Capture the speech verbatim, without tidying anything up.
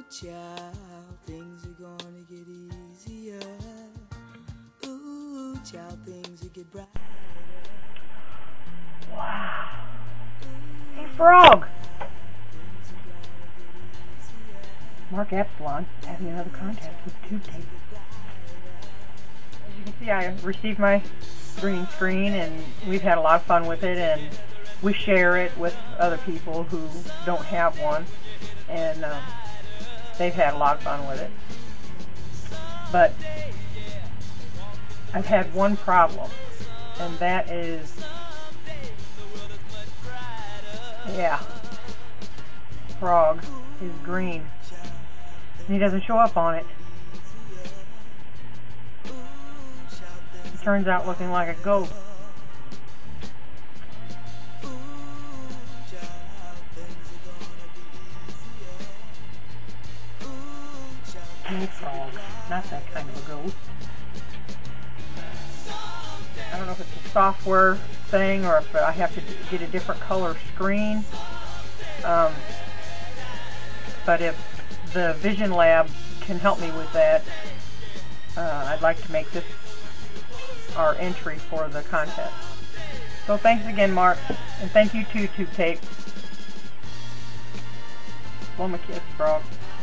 child, things are gonna get easier. Ooh, child, things will get brighter. Wow. Hey, frog! Mark Apsolon having another contest with tube tape. As you can see, I received my green screen and we've had a lot of fun with it, and we share it with other people who don't have one, and um, they've had a lot of fun with it. But I've had one problem, and that is, yeah, frog is green. And he doesn't show up on it. It turns out looking like a ghost. Hey, frog, not that kind of a ghost. I don't know if it's a software thing or if I have to get a different color screen. Um, but if the Vision Lab can help me with that, uh, I'd like to make this our entry for the contest. So thanks again, Mark, and thank you too, Tube Tape. Blow my kiss, frog.